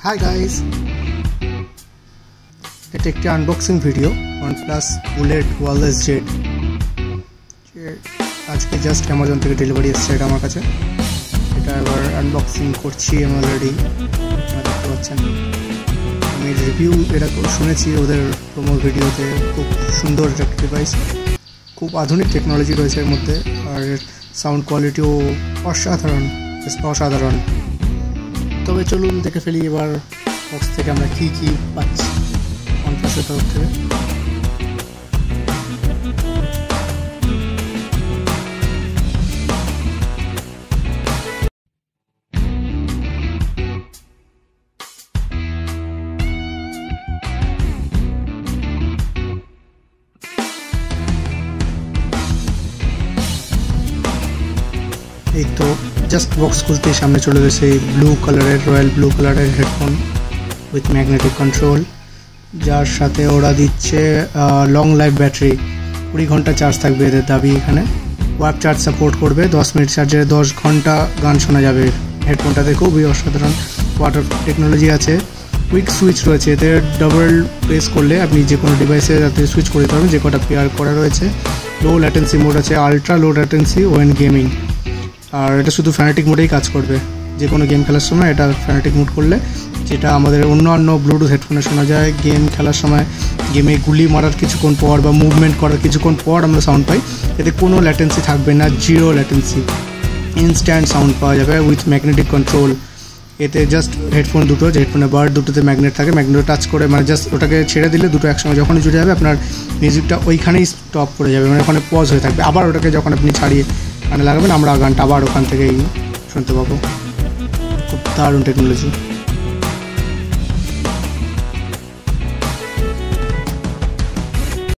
Hi guys, এটা একটি unboxing video OnePlus bullet wireless Z আজকে জাস্ট অ্যামাজন থেকে ডেলিভারি এসেছে এটা আমার কাছে। এটা এবার আনবক্সিং করছি আমি অলরেডি, দেখতে পাচ্ছেন। আমি রিভিউ এটা শুনেছি ওদের প্রোমো ভিডিওতে, খুব সুন্দর একটা ডিভাইস, খুব আধুনিক টেকনোলজি রয়েছে এর মধ্যে, আর সাউন্ড কোয়ালিটিও অসাধারণ। তবে চলুন দেখে ফেলি এবার বক্স থেকে আমরা কি পাচ্ছি OnePlus-এর তরফ থেকে। এই তো জাস্ট বক্স খুলতেই সামনে চলে গেছে রয়্যাল ব্লু কালারের হেডফোন উইথ ম্যাগনেটিক কন্ট্রোল, যার সাথে ওরা দিচ্ছে লং লাইফ ব্যাটারি, 20 ঘন্টা চার্জ থাকবে এদের দাবি। এখানে ওয়ার্ক চার্জ সাপোর্ট করবে, 10 মিনিট চার্জে 10 ঘন্টা গান শোনা যাবে। হেডফোনটাতে খুবই অসাধারণ ওয়াটার টেকনোলজি আছে, কুইক সুইচ রয়েছে এতে, ডাবল প্রেস করলে আপনি যে কোনো ডিভাইসে যাতে সুইচ করে দিতে পারবেন, যে কটা পেয়ার করা রয়েছে। লো ল্যাটেন্সি মোড আছে, ultra low latency when gaming, আর এটা শুধু ফ্যানাটিক মোডেই কাজ করবে। যে কোনো গেম খেলার সময় এটা ফ্যানাটিক মোড করলে, যেটা আমাদের অন্য ব্লুটুথ হেডফোনে শোনা যায়, গেম খেলার সময় গেমে গুলি মারার কিছুক্ষণ পর বা মুভমেন্ট করার কিছুক্ষণ পর আমরা সাউন্ড পাই। এতে কোনো ল্যাটেন্সি থাকবে না, জিরো ল্যাটেন্সি, ইনস্ট্যান্ট সাউন্ড পাওয়া যাবে উইথ ম্যাগনেটিক কন্ট্রোল। এতে জাস্ট হেডফোন দুটো, যে হেডফোনে বার্ড দুটোতে ম্যাগনেট থাকে, ম্যাগনেট টাচ করে মানে জাস্ট ওটাকে ছেড়ে দিলে দুটো একসঙ্গে যখনই জুড়ে যাবে আপনার মিউজিকটা ওইখানেই স্টপ করে যাবে, মানে ওখানে পজ হয়ে থাকবে। আবার ওটাকে যখন আপনি ছাড়িয়ে গানে লাগাবেন আমরা গানটা আবার ওখান থেকেই শুনতে পাবো। খুব দারুণ টেকনোলজি।